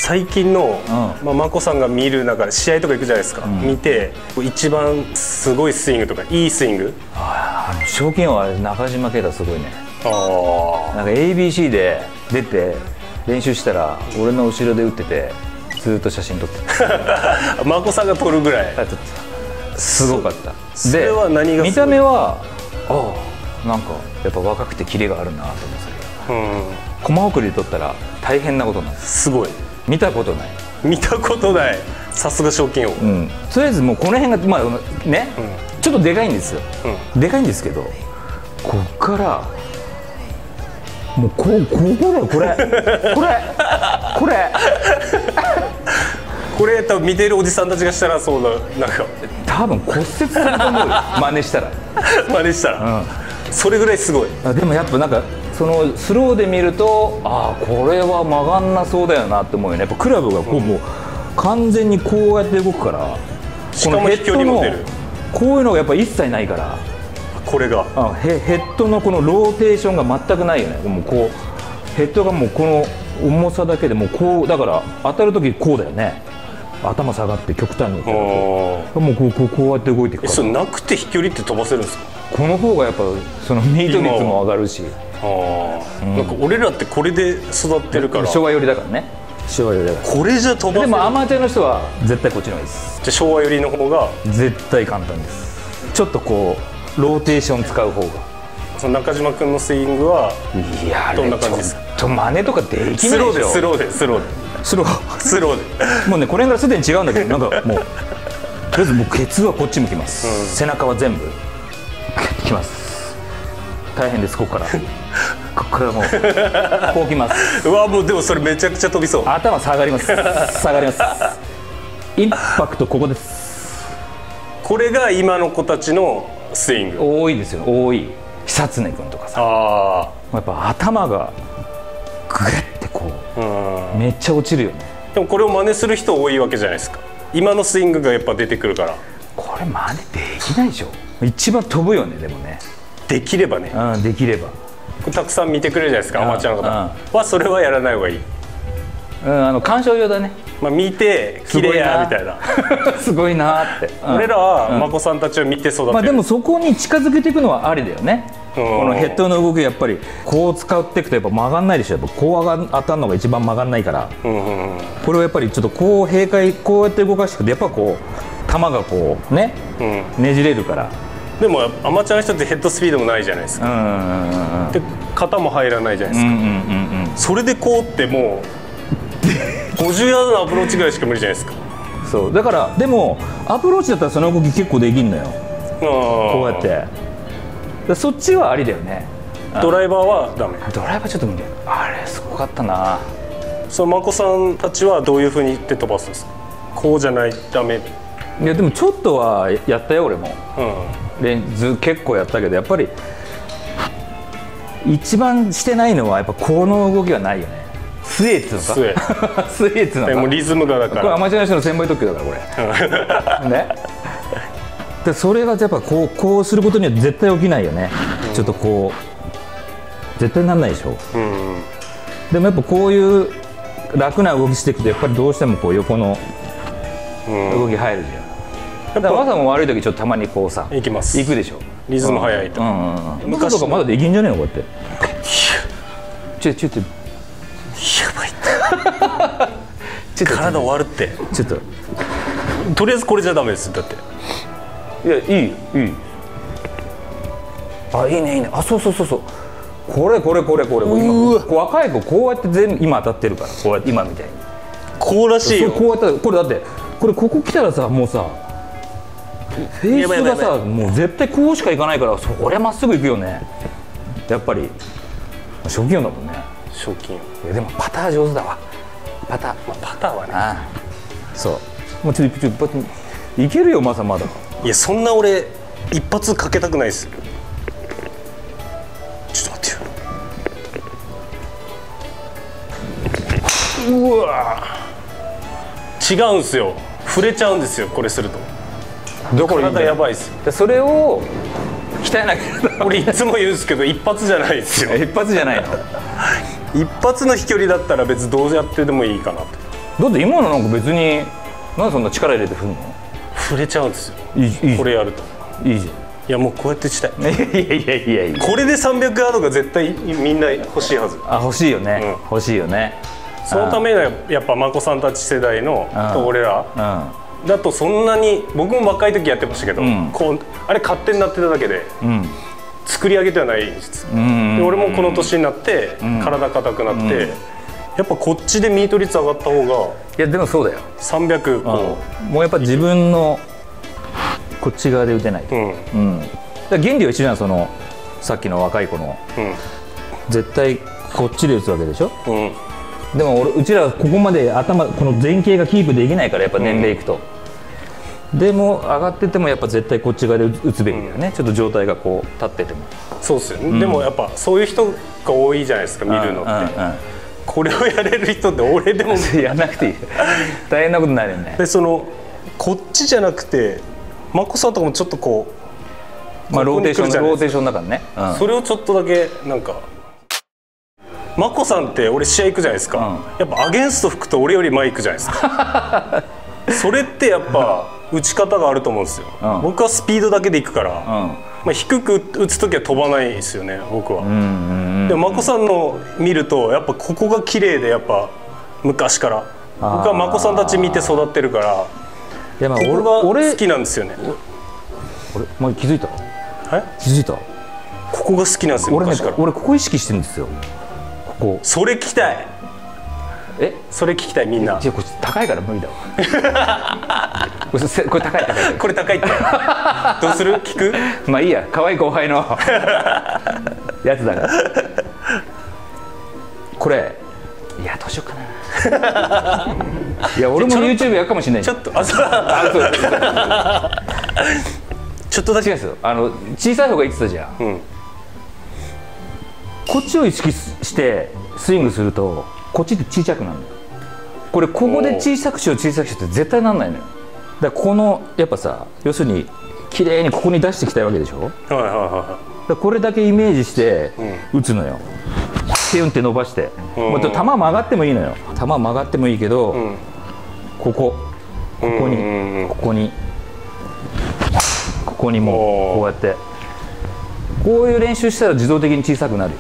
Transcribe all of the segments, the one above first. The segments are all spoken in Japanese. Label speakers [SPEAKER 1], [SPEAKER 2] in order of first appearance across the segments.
[SPEAKER 1] 最近の、眞子さんが見る中で試合とか行くじゃないですか、見て一番すごいスイングとかいいスイング、
[SPEAKER 2] 賞金王は中島啓太すごいね。なんか ABC で出て練習したら俺の後ろで打っててずっと写真撮って
[SPEAKER 1] た眞子さんが撮るぐらい
[SPEAKER 2] すごかった。
[SPEAKER 1] それは何が
[SPEAKER 2] 見た目はなんかやっぱ若くてキレがあるなと思ってたけど、コマ送りで撮ったら大変なことになる。
[SPEAKER 1] すごい
[SPEAKER 2] 見たことない。
[SPEAKER 1] さすが賞金王。
[SPEAKER 2] とりあえずもうこの辺がまあね、ちょっとでかいんですよ。でかいんですけど、こっからもうこうだよ、こ
[SPEAKER 1] れ多分見てるおじさんたちがしたらそうだ、なんか
[SPEAKER 2] 多分骨折すると思うよ真似したら
[SPEAKER 1] それぐらいすごい。
[SPEAKER 2] でもやっぱなんかそのスローで見るとこれは曲がんなそうだよなって思うよね。やっぱクラブがこう、もう完全にこうやって動くから、
[SPEAKER 1] しかも飛距離も出る。
[SPEAKER 2] こういうのがやっぱ一切ないから、
[SPEAKER 1] これが
[SPEAKER 2] ヘッドのこのローテーションが全くないよね。もうこうヘッドがもうこの重さだけでもうこうだから、当たる時こうだよね。頭下がって極端にもうこうやって動いていくから。
[SPEAKER 1] それなくて飛距離って飛ばせるんですか？
[SPEAKER 2] この方がやっぱそのミート率も上がるし、
[SPEAKER 1] なんか俺らってこれで育ってるから
[SPEAKER 2] 昭和寄りだからね。昭和寄りだから
[SPEAKER 1] これじゃ飛ばせる。
[SPEAKER 2] でもアマチュアの人は絶対こっちの方がいいです。
[SPEAKER 1] じゃあ昭和寄りの方が
[SPEAKER 2] 絶対簡単です。ちょっとこうローテーション使う方が。
[SPEAKER 1] その中島君のスイングはい
[SPEAKER 2] や
[SPEAKER 1] どんな感じですか？
[SPEAKER 2] ちょっと真似とかできないでしょ。
[SPEAKER 1] スローで
[SPEAKER 2] もうね、これからすでに違うんだけど、なんかもうとりあえずもうケツはこっち向きます、背中は全部きます。大変です。ここからもうこうきます。
[SPEAKER 1] うわ、もうでもそれめちゃくちゃ飛びそう。
[SPEAKER 2] 頭下がります。インパクトここです。
[SPEAKER 1] これが今の子たちのスイング
[SPEAKER 2] 多いですよ。多い。久常君とかさ、やっぱ頭がグッてこうめっちゃ落ちるよね。
[SPEAKER 1] でもこれを真似する人多いわけじゃないですか。今のスイングがやっぱ出てくるから。
[SPEAKER 2] これ真似できないでしょ。一番飛ぶよね。でもね、
[SPEAKER 1] できればね。
[SPEAKER 2] できれば
[SPEAKER 1] これたくさん見てくれるじゃないですか、アマチュアの方は。それはやらない方がいい。
[SPEAKER 2] 鑑賞用だね。
[SPEAKER 1] 見て綺麗やみたいな
[SPEAKER 2] すごいなって。
[SPEAKER 1] 俺らは眞子さんたちを見て育てる。
[SPEAKER 2] でもそこに近づけていくのはありだよね。このヘッドの動きやっぱりこう使っていくとやっぱ曲がんないでしょ。やっぱこう当たるのが一番曲がんないから、これをやっぱりちょっとこう閉会こうやって動かしていくとやっぱこう球がこうね、ねじれるから。
[SPEAKER 1] でもアマチュアの人ってヘッドスピードもないじゃないですか。で肩も入らないじゃないですか。それでこうってもう50ヤードのアプローチぐらいしか無理じゃないですか。
[SPEAKER 2] そうだからでもアプローチだったらその動き結構できんのよ。こうやってそっちはありだよね。
[SPEAKER 1] ドライバーはダメ。
[SPEAKER 2] ドライバーちょっと無理。あれすごかったな。
[SPEAKER 1] その眞子さんたちはどういうふうに言って飛ばすんですか？こうじゃないダメ。
[SPEAKER 2] いやでもちょっとはやったよ俺も。結構やったけどやっぱり一番してないのはやっぱこの動きはないよね。スエーツのか。スエーツのか。
[SPEAKER 1] もうリズムがだから。
[SPEAKER 2] これアマチュアの人の専門特許だからこれ。ね。でそれがやっぱこうすることには絶対起きないよね。ちょっとこう絶対なんないでしょ。でもやっぱこういう楽な動きしていくとやっぱりどうしてもこう横の動き入るじゃん。だから技も悪い時ちょっとたまにこうさ行くでしょ。
[SPEAKER 1] リズム速いと。
[SPEAKER 2] 昔とかまだできんじゃねえのこうやって。ちょっと
[SPEAKER 1] やばい。体終わるって。
[SPEAKER 2] ちょっと
[SPEAKER 1] とりあえずこれじゃダメですだって。
[SPEAKER 2] いやいい。いいね。そうこれ今若い子こうやって全部今当たってるから、こうやって今みたいに
[SPEAKER 1] こうらしいよ。
[SPEAKER 2] こうやったらこれだってここ来たらさもうさフェースがさもう絶対こうしかいかないから、そりゃまっすぐ行くよねやっぱり。賞金王だもんね。
[SPEAKER 1] 賞金王。
[SPEAKER 2] でもパター上手だわ。パターはね。そうもうちょっといけるよまだ。
[SPEAKER 1] いやそんな俺一発かけたくないです。ちょっと待ってよ。うわ違うんすよ。触れちゃうんですよこれすると。体やばいっすよ。
[SPEAKER 2] それを鍛えなきゃ。
[SPEAKER 1] 俺いつも言うんですけど一発じゃないですよ。
[SPEAKER 2] 一発じゃないの。
[SPEAKER 1] 一発の飛距離だったら別にどうやってでもいいかなと。
[SPEAKER 2] だって今のなんか別になんでそんな力入れて振るの？
[SPEAKER 1] 触れちゃうんですよ。
[SPEAKER 2] いい
[SPEAKER 1] これやると
[SPEAKER 2] いいじゃん。
[SPEAKER 1] いやもうこうやってしたい。
[SPEAKER 2] いや
[SPEAKER 1] これで300ヤードが絶対みんな欲しいはず。
[SPEAKER 2] あ、欲しいよね、欲しいよね。
[SPEAKER 1] そのためにはやっぱ眞子さんたち世代のと俺らだとそんなに、僕も若い時やってましたけど、こうあれ勝手になってただけで、作り上げてはないんです。で俺もこの年になって体硬くなって、やっぱこっちでミート率上がった方が。い
[SPEAKER 2] やでもそうだよ。
[SPEAKER 1] 300こ
[SPEAKER 2] うもうやっぱ自分のこっち側で打てないと。だから原理は一緒じゃん。そのさっきの若い子の、絶対こっちで打つわけでしょ。でもうちらはここまでこの前傾がキープできないから、やっぱ年齢いくと、でも上がっててもやっぱ絶対こっち側で打つべきだよね、ちょっと状態がこう立ってても。
[SPEAKER 1] そうっすよね、でもやっぱそういう人が多いじゃないですか、見るのって。これをやれる人って俺でも
[SPEAKER 2] やらなくていい大変なことになるよね。
[SPEAKER 1] でこっちじゃなくて眞子さんとかもちょっとこう、
[SPEAKER 2] まあローテーションの中にね、
[SPEAKER 1] それをちょっとだけなんか。眞子さんって俺試合行くじゃないですか、やっぱアゲンスト吹くと俺より前行くじゃないですかそれってやっぱ打ち方があると思うんですよ、僕はスピードだけで行くから、まあ、低く打つ時は飛ばないですよね僕は。でも眞子さんの見るとやっぱここが綺麗で、やっぱ昔から僕は眞子さんたち見て育ってるから、
[SPEAKER 2] いやまあ
[SPEAKER 1] 俺が好きなんですよね。
[SPEAKER 2] もう気づいた？気づいた？
[SPEAKER 1] ここが好きなんですよ。
[SPEAKER 2] 俺ここ意識してるんですよ。
[SPEAKER 1] それ聞きたい。それ聞きたいみんな。
[SPEAKER 2] これ高いから無理だわこれ高い
[SPEAKER 1] これ高いってどうする？聞く？
[SPEAKER 2] まあいいや、可愛い後輩のやつだからこれ、いやどうしようかな。いや俺も YouTube やるかもしれない。
[SPEAKER 1] ちょっと
[SPEAKER 2] そう
[SPEAKER 1] ちょっとだけ
[SPEAKER 2] 違うんですよ。小さい方が言ってたじゃん、こっちを意識してスイングするとこっちって小さくなるの。ここで小さくしようって絶対なんないのよ。だからこのやっぱさ、要するに綺麗にここに出していきたいわけでしょ。これだけイメージして打つのよ。ピュンって伸ばして、もっと球曲がってもいいのよ。球曲がってもいいけど、ここにもこうやってこういう練習したら自動的に小さくなるよ。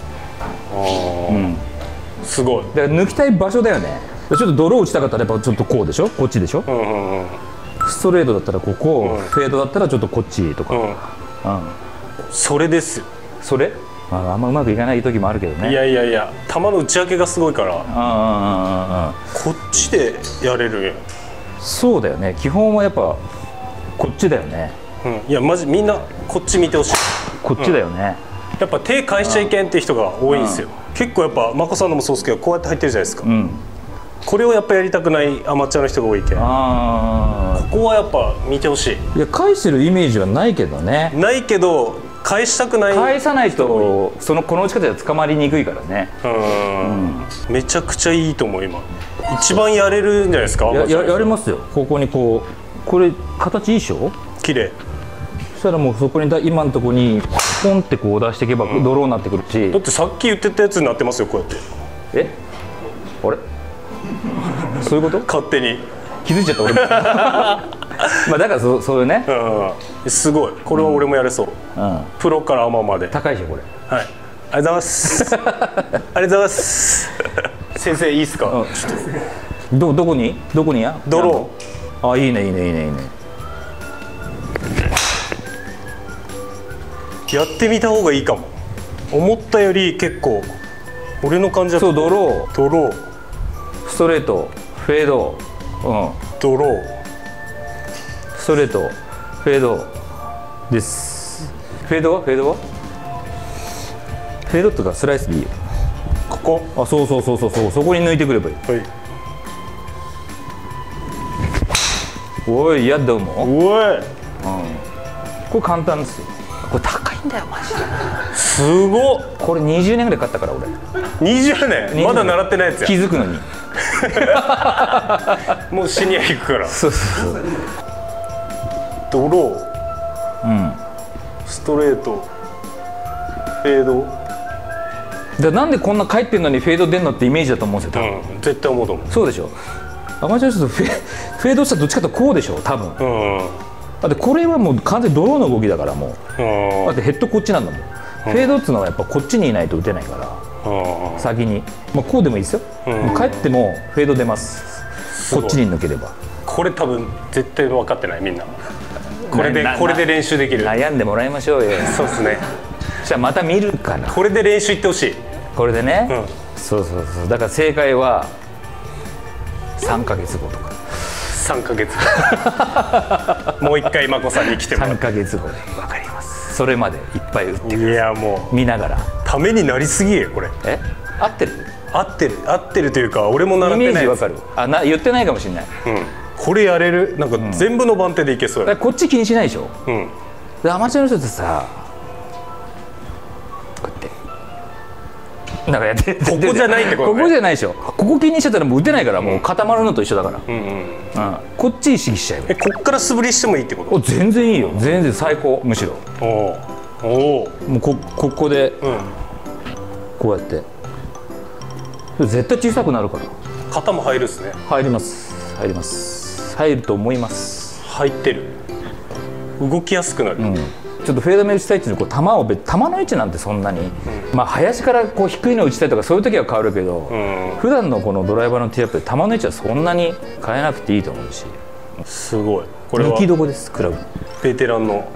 [SPEAKER 1] すごい。
[SPEAKER 2] だから抜きたい場所だよね。ちょっとドロー打ちたかったらやっぱちょっとこうでしょ、こっちでしょ。ストレートだったらここ、フェードだったらちょっとこっちとか、
[SPEAKER 1] それですよ。
[SPEAKER 2] それあんまうまくいかない時もあるけどね。
[SPEAKER 1] いや球の打ち分けがすごいからこっちでやれる。
[SPEAKER 2] そうだよね、基本はやっぱこっちだよね。
[SPEAKER 1] いやマジみんなこっち見てほしい。
[SPEAKER 2] こっちだよね。
[SPEAKER 1] やっぱ手返しちゃいけんっていう人が多いんですよ。結構やっぱ眞子さんのもそうですけど、こうやって入ってるじゃないですか。これをやっぱやりたくないアマチュアの人が多いけん、ここはやっぱ見てほしい。
[SPEAKER 2] いや返してるイメージはないけどね。
[SPEAKER 1] ないけど返したくない。
[SPEAKER 2] 返さないとこの打ち方では捕まりにくいからね。
[SPEAKER 1] めちゃくちゃいいと思う。今一番やれるんじゃないですか。
[SPEAKER 2] やれますよ。ここにこれ形いいでしょ。綺麗。そしたらもうそこに今のところにポンってこう出していけばドローになってくるし、
[SPEAKER 1] だってさっき言ってたやつになってますよ、こうやって。
[SPEAKER 2] あれそういうこと？
[SPEAKER 1] 勝手に
[SPEAKER 2] 気づいちゃった俺もまあだからそういうね、
[SPEAKER 1] すごい。これは俺もやれそう、プロからアマまで。
[SPEAKER 2] 高いでしょこれ。
[SPEAKER 1] はい、ありがとうございますありがとうございます先生いいっすか。
[SPEAKER 2] どこにや
[SPEAKER 1] ドロ
[SPEAKER 2] ー。いいね。
[SPEAKER 1] やってみた方がいいかも。思ったより結構俺の感じだと。
[SPEAKER 2] そう、ドローストレートフェード、
[SPEAKER 1] ドロー
[SPEAKER 2] ストレートフェードです。フェードはフェードとかスライスでいいよ。
[SPEAKER 1] ここ。
[SPEAKER 2] そうそこに抜いてくればいい。おい、やどうも。これ簡単ですよ。これ高いんだよマジで。
[SPEAKER 1] すごっ。
[SPEAKER 2] これ20年ぐらい買ったから俺。
[SPEAKER 1] 20年まだ習ってないやつや。
[SPEAKER 2] 気づくのに
[SPEAKER 1] もうシニア行くから。
[SPEAKER 2] そう
[SPEAKER 1] ドロー、ストレートフェード。
[SPEAKER 2] なんでこんな帰ってんのにフェード出んのってイメージだと思うんですよ。
[SPEAKER 1] 絶対思うと思う。
[SPEAKER 2] そうでしょ。 アマチュアショットフェードしたらどっちかというとこうでしょ多分。だってこれはもう完全にドローの動きだからもう。だってヘッドこっちなんだもん。フェードっつうのはやっぱこっちにいないと打てないから、先に、まあ、こうでもいいですよ。もう帰ってもフェード出ます。こっちに抜ければ。
[SPEAKER 1] これ多分絶対分かってないみんな。これで練習できる。
[SPEAKER 2] 悩んでもらいましょうよ。
[SPEAKER 1] そうですね。
[SPEAKER 2] じゃあまた見るかな。
[SPEAKER 1] これで練習行ってほしい。
[SPEAKER 2] これでね、そうそうそう。だから正解は3ヶ月後とか。
[SPEAKER 1] 3ヶ月後もう一回眞子さんに来てもらって。
[SPEAKER 2] 3ヶ月後で分かります。それまでいっぱい打ってください。
[SPEAKER 1] いやもう
[SPEAKER 2] 見ながら
[SPEAKER 1] ためになりすぎよこれ。
[SPEAKER 2] 合ってる？
[SPEAKER 1] 合ってるというか俺も習ってない。
[SPEAKER 2] イメージわかる。言ってないかもしれない。
[SPEAKER 1] これやれる。なんか全部の番手でいけそうや。
[SPEAKER 2] こっち気にしないでしょ。でアマチュアの人ってさ、こうやってなんかやって
[SPEAKER 1] ここじゃないってことね。
[SPEAKER 2] ここじゃないでしょ。ここ気にしちゃったらもう打てないから、もう固まるのと一緒だから。こっち意識しちゃえば。
[SPEAKER 1] こっから素振りしてもいいってこと？
[SPEAKER 2] 全然いいよ。全然最高。むしろもうここでこうやって絶対小さくなるから。
[SPEAKER 1] 肩も入るっすね。
[SPEAKER 2] 入ります。入ります。入ると思います。
[SPEAKER 1] 入ってる。動きやすくなる。
[SPEAKER 2] ちょっとフェード目打ちたいっていうの球の位置なんてそんなに、まあ林からこう低いの打ちたいとかそういう時は変わるけど、普段のこのドライバーのティーアップで球の位置はそんなに変えなくていいと思うし。
[SPEAKER 1] すごい。これは
[SPEAKER 2] 抜きどこです。クラブ
[SPEAKER 1] ベテランの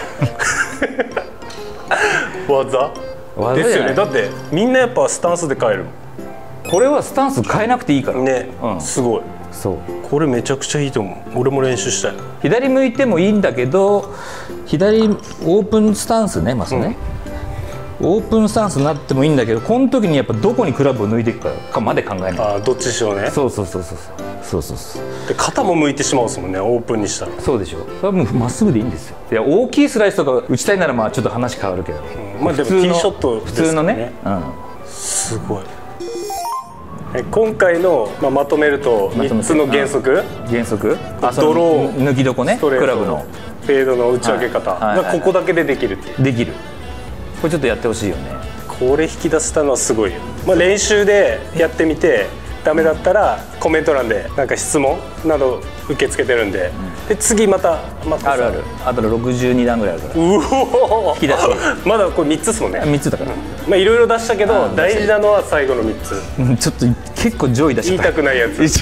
[SPEAKER 1] 技ですよね。だってみんなやっぱスタンスで変えるもん。
[SPEAKER 2] これはスタンス変えなくていいから
[SPEAKER 1] ね。すごい。
[SPEAKER 2] そう、
[SPEAKER 1] これめちゃくちゃいいと思う。俺も練習したい。
[SPEAKER 2] 左向いてもいいんだけど、左オープンスタンスね、まずね、オープンスタンスになってもいいんだけど、この時にやっぱどこにクラブを抜いていくかまで考えない。
[SPEAKER 1] どっちしようね。
[SPEAKER 2] そうそう。
[SPEAKER 1] で肩も向いてしまうですもんね、オープンにしたら。
[SPEAKER 2] そうでしょ。それはもうまっすぐでいいんですよ。いや大きいスライスとか打ちたいならまあちょっと話変わるけど、
[SPEAKER 1] まあでもティーショット
[SPEAKER 2] 普通のね。
[SPEAKER 1] すごい。今回の、まとめると3つの原則。ドロー、
[SPEAKER 2] 抜きどこね、クラブの
[SPEAKER 1] フェードの打ち上げ方がここだけでできるっていう。
[SPEAKER 2] できる。これちょっとやってほしいよね。
[SPEAKER 1] これ引き出したのはすごいよ。練習でやってみてダメだったらコメント欄でなんか質問など受け付けてるんで、で次また
[SPEAKER 2] あるある。あと62段ぐらいあるから。
[SPEAKER 1] うお、
[SPEAKER 2] 引き出し
[SPEAKER 1] まだこれ3つですもんね。
[SPEAKER 2] 3つだから。
[SPEAKER 1] まあいろいろ出したけど大事なのは最後の3つ。
[SPEAKER 2] ちょっと結構上位出し
[SPEAKER 1] 言いたくないやつ。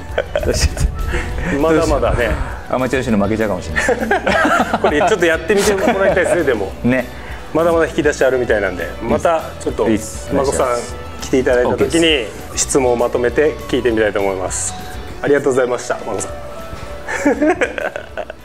[SPEAKER 1] まだまだね。
[SPEAKER 2] アマチュア選手の負けちゃうかもしれない。
[SPEAKER 1] これちょっとやってみてもらいたいですね。でも
[SPEAKER 2] ね、
[SPEAKER 1] まだまだ引き出しあるみたいなんで、またちょっと眞子さん来ていただいた時に質問をまとめて聞いてみたいと思います。ありがとうございました、眞子さん。